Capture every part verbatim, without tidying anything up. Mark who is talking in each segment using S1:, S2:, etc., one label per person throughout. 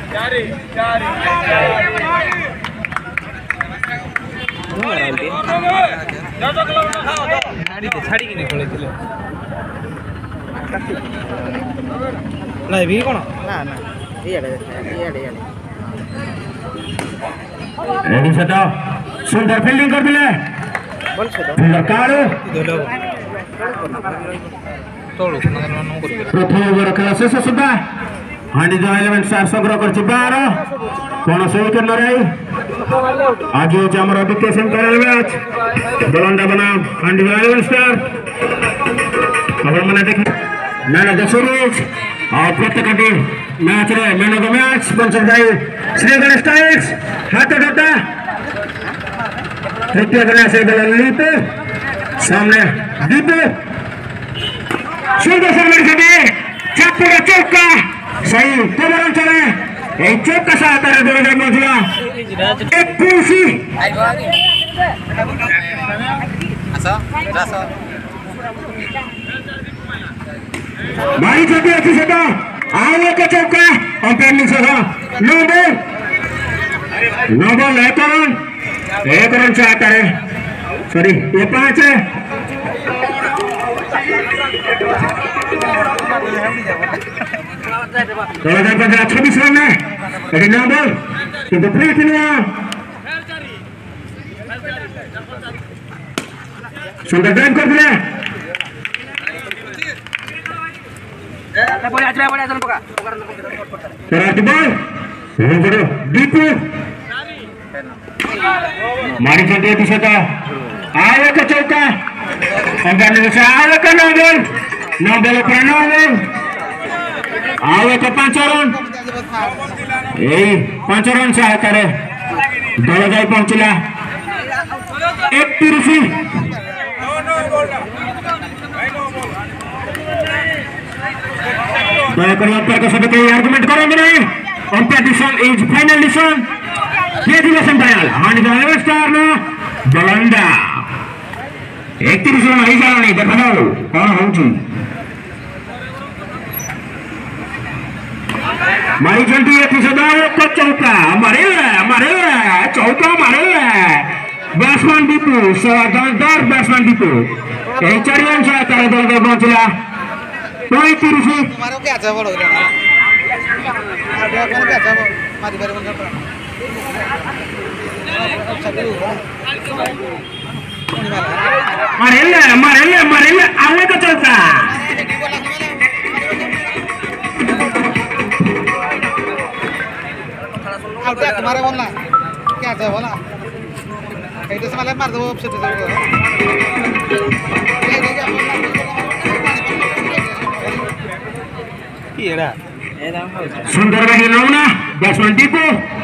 S1: भी कौन
S2: ना ना इयाडे इयाडे इयाडे
S3: रेडी सेट सुंदर फील्डिंग कर दिले
S2: बोल से
S3: फील्डर काळू
S1: तोळू नो करी
S3: प्रथम ओवर खेल शेष सुधा हांडी जो इलेवन स्टार संग्रह कर बारह कौन से विकेट न रही आज होचे हमर द्वितीय सेमीफाइनल मैच बलंदा बनाम हांडी जो इलेवन स्टार खबर मने देख मैन ऑफ द सीरीज और प्रत्येक टीम मैच रे मैन ऑफ द मैच बन जाए श्री गणेश टाइल्स हाथ डटा तृतीय गणेश बल लीप सामने दीपू सुंदर से मेरे चप्पू चौका सही कमर चले एक चौका साथ है दो हजार मंजिला एक कुर्सी भाई छोटी अच्छी से तो आगे का चौका अंपायर ने सहा नो बॉल नो बॉल एक रन एक रन से आता है सॉरी ये पांच है दो हजार पंद्रह छब्बीस रन है लेकिन नो बॉल किंतु फ्री किया सुंदर ड्राइव कर दिया
S2: boleh aja boleh aja buka
S3: Terus bal Bro Dipu Mari jadi di sana ayo ke chauka Angkat Indonesia ayo ke nobel nobel pranobel ayo ke pancaran eh pancaran saya करे दो जाए पहुंचला एक तिरसी Dayakar umpire के साथ कोई आर्गुमेंट करेंगे नहीं umpire decision is final decision ये डिवीजन फाइनल हांडी इलेवन स्टार ना बलंदा एक तिरसी में ही जाना नहीं देखो कौन होगी मारी जल्दी एक सदाओ को चौका मारे मारे चौका मारे बैट्समैन दीपू शानदार बैट्समैन दीपू एक चारियन से तारे दल के पहुंचला कोई तिरसी
S2: तुम्हारे क्या अच्छा बोलो रे आगे कौन क्या अच्छा मारी बारे बंद कर
S3: मारे ले मारे ले मारे ले आवे का चौका
S2: अब क्या तुम्हारे बोलना क्या अच्छा बोला ऐसे से मार दो अपसेट
S3: सुंदर बनी नौना बैट्समैन दीपू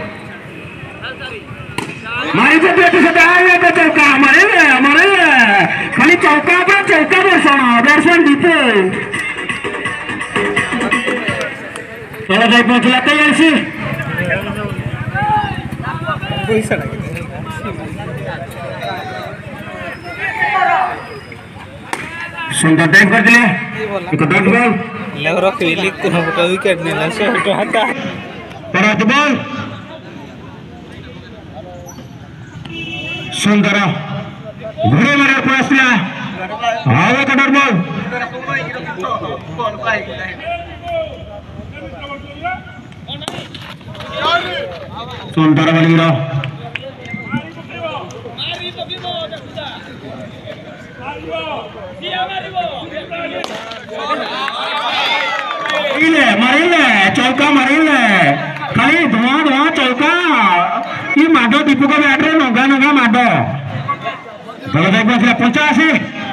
S3: मारी से बेटे से आए तो चौका मारे मारे खाली चौका पर चौका पर सोना बैट्समैन दीपू थोड़ा जाए पहुंचला तैयार सी सुंदर ड्राइव कर दिले एक डॉट बॉल
S1: लेवरो खेली कोनो बटा विकेट नेला से हटा हटा
S3: परत बॉल सुंदर घुरे मारे प्रयासला आवे का डॉट बॉल सुंदर बॉलिंग रो मारिले मारिले चौका मारिले खाली धुआं धुआं चौका ये माडो दीपू का बैट रे नोगा नोगा माडो बोलो देख बस पचासी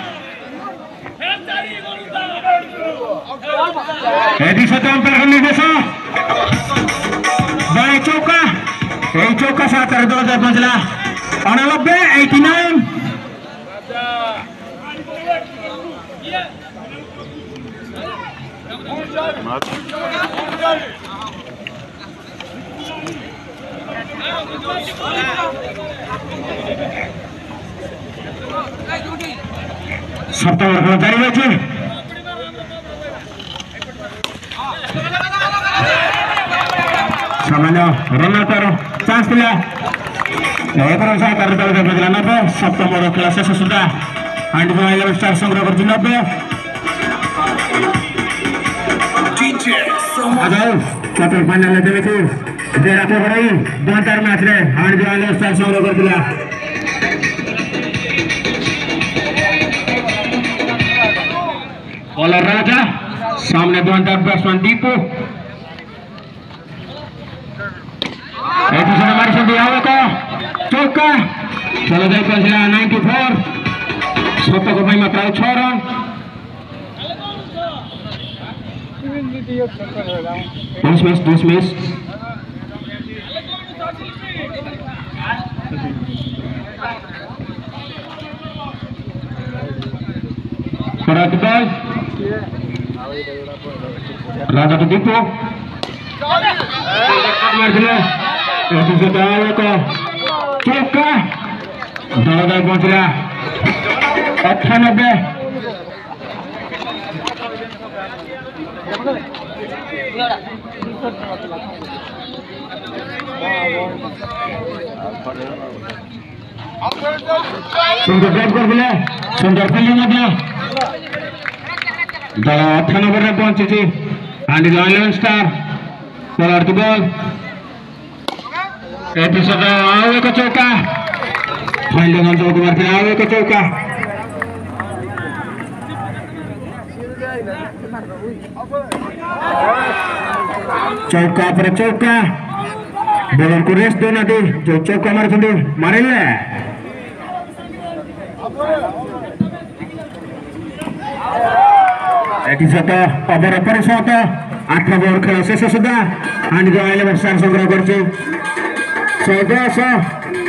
S3: एडी से तो अंपायर करने के सो बाई चौका एक चौका साथ कर दो जब बजला अनानबे एटी नाइन सप्ताह जारी रखे सामान्य रनआउटर चान्स थिला एक रन सह कार्य दल देखा नब्बे सप्तम ओभर खेल शेष सुधा हांडी इलेवन स्टार संग्रह कर नब्बे क्वार्टर फाइनल देखी डेढ़ ओवर दोटार मैच रे हांडी इलेवन स्टार संग्रह कर बॉलर राजा सामने दोटार बैट्समैन दीपू चौका चलो जाए नाइंटी फोर शतक मात्र छ run dismiss dismiss Berat ball Raja to Dipo Marjana itu sudah ko Choka Dada Gonzala अट्ठानब्बे सुंदर ड्राइव कर दिले सुंदर फील्डिंग मध्य दल अट्ठानब्बे रे पहुंची and eleven star bowler two ball episode आओ एक चौका फील्डिंग अंचल कुमार के आओ एक चौका चौका पर चौका बॉलर को रेस्ट देना दे जो चौका मारे थे मारे ले एपिसोड ओवर पर शॉट आठ ओवर खेल शेष सुधा एंड जो इलेवन स्टार संग्रह करছে चौदह